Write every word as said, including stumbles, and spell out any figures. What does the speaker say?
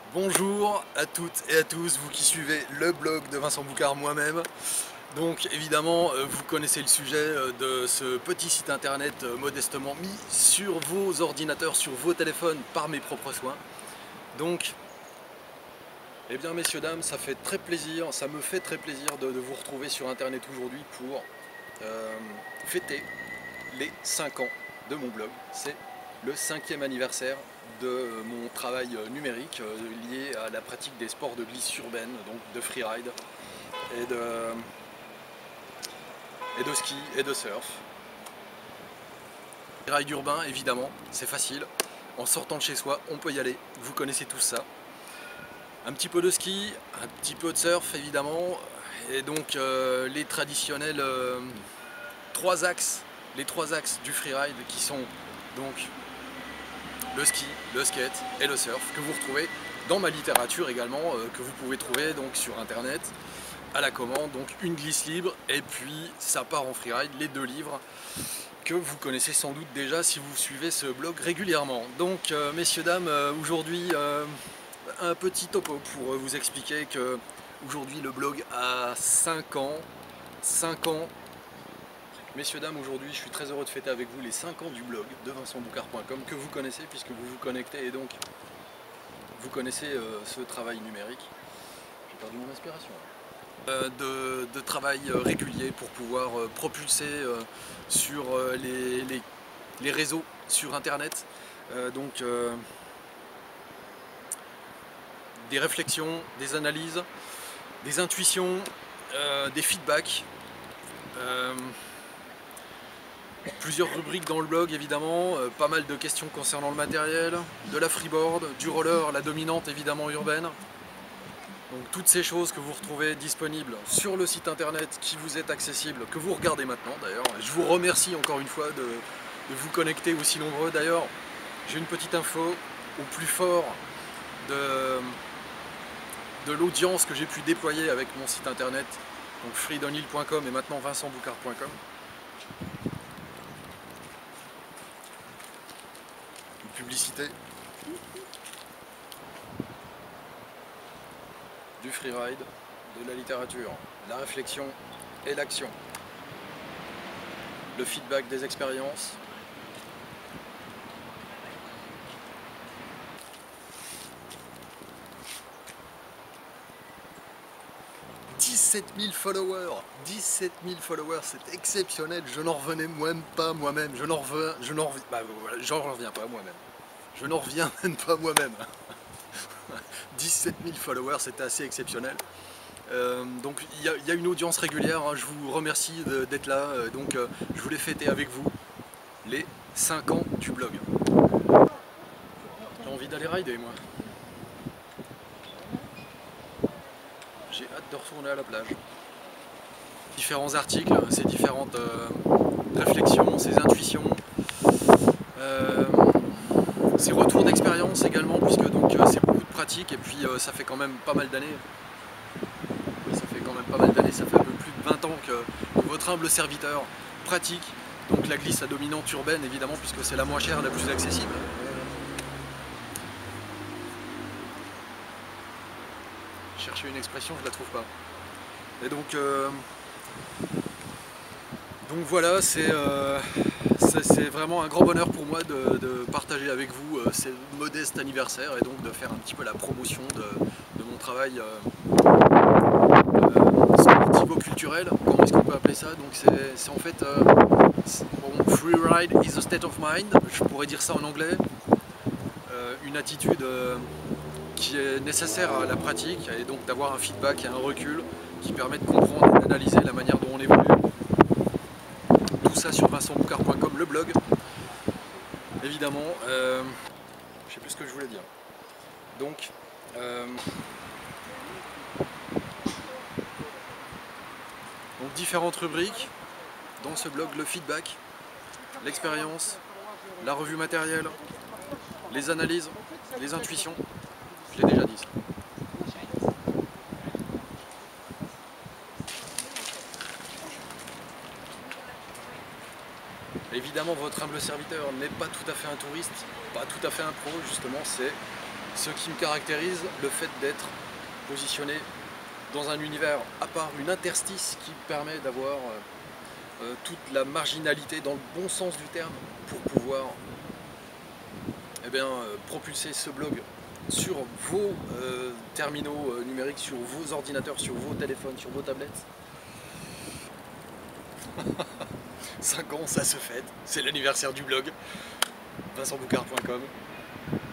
Bonjour à toutes et à tous, vous qui suivez le blog de Vincent Boucard, moi-même. Donc évidemment, vous connaissez le sujet de ce petit site internet modestement mis sur vos ordinateurs, sur vos téléphones par mes propres soins. Donc, eh bien messieurs, dames, ça fait très plaisir, ça me fait très plaisir de, de vous retrouver sur internet aujourd'hui pour euh, fêter les cinq ans de mon blog. C'est le cinquième anniversaire de mon travail numérique lié à la pratique des sports de glisse urbaine, donc de freeride et de, et de ski et de surf. Freeride urbain, évidemment, c'est facile. En sortant de chez soi, on peut y aller. Vous connaissez tous ça. Un petit peu de ski, un petit peu de surf, évidemment. Et donc euh, les traditionnels euh, trois axes, les trois axes du freeride qui sont donc le ski, le skate et le surf, que vous retrouvez dans ma littérature également, euh, que vous pouvez trouver donc sur internet à la commande, donc une glisse libre et puis ça part en freeride, les deux livres que vous connaissez sans doute déjà si vous suivez ce blog régulièrement. Donc euh, messieurs dames, euh, aujourd'hui euh, un petit topo pour vous expliquer que aujourd'hui le blog a cinq ans, cinq ans. Messieurs, dames, aujourd'hui je suis très heureux de fêter avec vous les cinq ans du blog de vincent boucard point com que vous connaissez puisque vous vous connectez et donc vous connaissez euh, ce travail numérique. J'ai perdu mon inspiration. Euh, de, de travail euh, régulier pour pouvoir euh, propulser euh, sur euh, les, les, les réseaux, sur internet. Euh, donc euh, des réflexions, des analyses, des intuitions, euh, des feedbacks. Euh, Plusieurs rubriques dans le blog évidemment, euh, pas mal de questions concernant le matériel, de la freeboard, du roller, la dominante évidemment urbaine. Donc toutes ces choses que vous retrouvez disponibles sur le site internet qui vous est accessible, que vous regardez maintenant d'ailleurs. Je vous remercie encore une fois de, de vous connecter aussi nombreux. D'ailleurs, j'ai une petite info au plus fort de, de l'audience que j'ai pu déployer avec mon site internet, donc free downhill point com et maintenant vincent boucard point com. Publicité du freeride, de la littérature, la réflexion et l'action, le feedback des expériences, dix-sept mille followers, dix-sept mille followers, c'est exceptionnel, je n'en revenais même pas moi-même, je n'en reviens, je n'en reviens, bah, voilà, j'en reviens pas moi-même, je n'en reviens même pas moi-même. dix-sept mille followers, c'était assez exceptionnel. Euh, donc il y, y a une audience régulière, hein, je vous remercie d'être là, euh, donc euh, je voulais fêter avec vous les cinq ans du blog. J'ai envie d'aller rider moi. J'ai hâte de retourner à la plage. Différents articles, ces différentes euh, réflexions, ces intuitions, euh, ces retours d'expérience également, puisque donc euh, c'est beaucoup de pratique et puis euh, ça fait quand même pas mal d'années. Ça fait quand même pas mal d'années, ça fait un peu plus de vingt ans que, que votre humble serviteur pratique donc la glisse à dominante urbaine évidemment puisque c'est la moins chère, la plus accessible. Chercher une expression, je la trouve pas. Et donc, euh, donc voilà, c'est euh, vraiment un grand bonheur pour moi de, de partager avec vous euh, ces modestes anniversaires et donc de faire un petit peu la promotion de, de mon travail euh, euh, sportivo-culturel, comment est-ce qu'on peut appeler ça? Donc c'est en fait euh, bon, freeride is a state of mind, je pourrais dire ça en anglais, euh, une attitude euh, qui est nécessaire à la pratique et donc d'avoir un feedback et un recul qui permet de comprendre et d'analyser la manière dont on évolue. Tout ça sur vincent boucard point com, le blog, évidemment. Euh, je sais plus ce que je voulais dire. Donc, euh, donc différentes rubriques dans ce blog, le feedback, l'expérience, la revue matérielle, les analyses, les intuitions. Je l'ai déjà dit ça. Évidemment, votre humble serviteur n'est pas tout à fait un touriste, pas tout à fait un pro, justement, c'est ce qui me caractérise, le fait d'être positionné dans un univers à part, une interstice qui permet d'avoir euh, euh, toute la marginalité dans le bon sens du terme pour pouvoir eh bien, euh, propulser ce blog sur vos euh, terminaux euh, numériques, sur vos ordinateurs, sur vos téléphones, sur vos tablettes. cinq ans, ça se fête, c'est l'anniversaire du blog, vincent boucard point com.